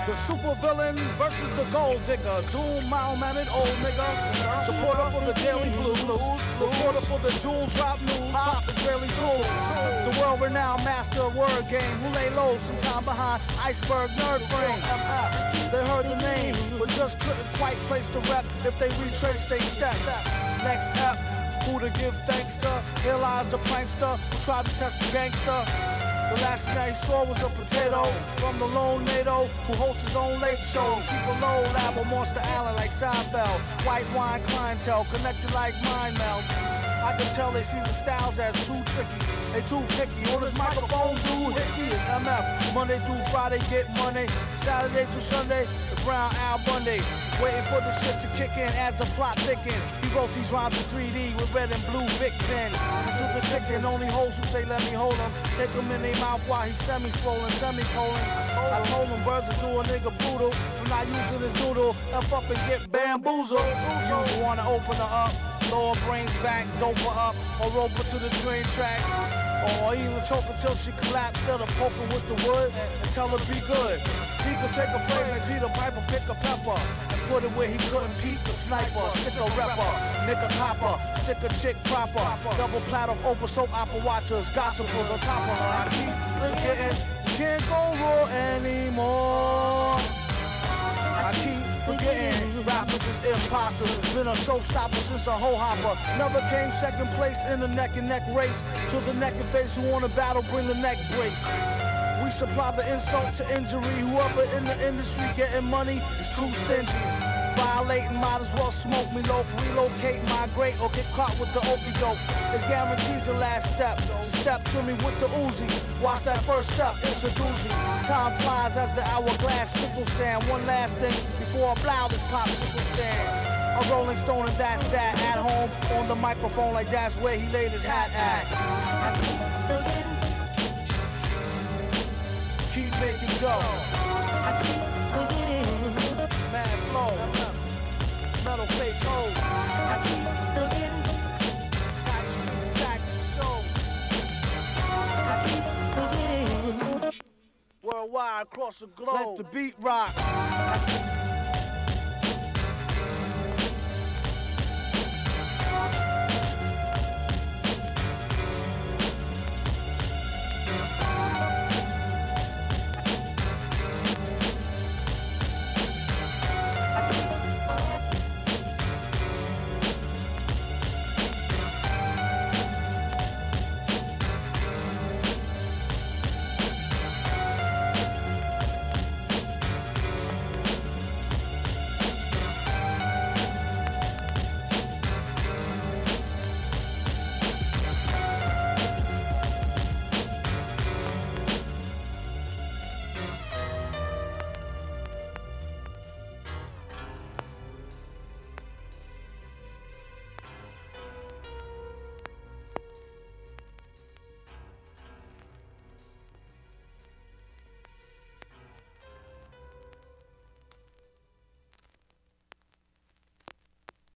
The super villain versus the gold digger. Doom, mild-mannered old nigga. Supporter for the daily blues. Reporter for the jewel drop news. Pop Israeli tools. The world-renowned master of word game. Who lay low sometime behind iceberg nerd frames. They heard the name, but just couldn't quite place the rep if they retraced their steps. Next up, who to give thanks to? Here lies the prankster who tried to test the gangster. The last thing I saw was a potato from the lone NATO who hosts his own late show. Keep a low lab on Monster Island like Seinfeld. White wine clientele connected like mind meld. I can tell they see the styles as too tricky. They too picky. On his microphone, dude, hickey is MF. Monday through Friday, get money. Saturday through Sunday, the Brown Al Bundy. Waiting for the shit to kick in as the plot thickens. He wrote these rhymes in 3D with red and blue Bic pen. And to the chicken, only hoes who say let me hold him. Take him in their mouth while he's semi-swollen, semicolon. I told him birds will do a nigga brutal. I'm not using his noodle, F up and get bamboozled. You usually wanna open her up, lower brains back, dope her up, or rope her to the train tracks. Or even choke her till she collapsed, instead of poking with the wood and tell her be good. He could take a phrase like Peter Piper, pick a pepper, and put it where he couldn't peep the sniper. Sick a rapper, nick a copper, stick a chick proper. Double platter of Oprah soap opera watchers, gossipers on top of her. I keep forgetting, can't go raw anymore. I keep forgetting, rappers is imposters. Been a showstopper since a hoe hopper. Never came second place in the neck and neck race. To the neck and face who wanna battle, bring the neck brace. We supply the insult to injury. Whoever in the industry getting money is too stingy. Violating, might as well smoke me low. Relocate, migrate, or get caught with the okie doke. It's guaranteed your last step. Step to me with the Uzi. Watch that first step, it's a doozy. Time flies as the hourglass trickle stand. One last thing before I blow this popsicle stand. A Rolling Stone and that's that. At home on the microphone like that's where he laid his hat at. Keep making dough. Mad flow. Metal face hold. Worldwide across the globe. Let the beat rock.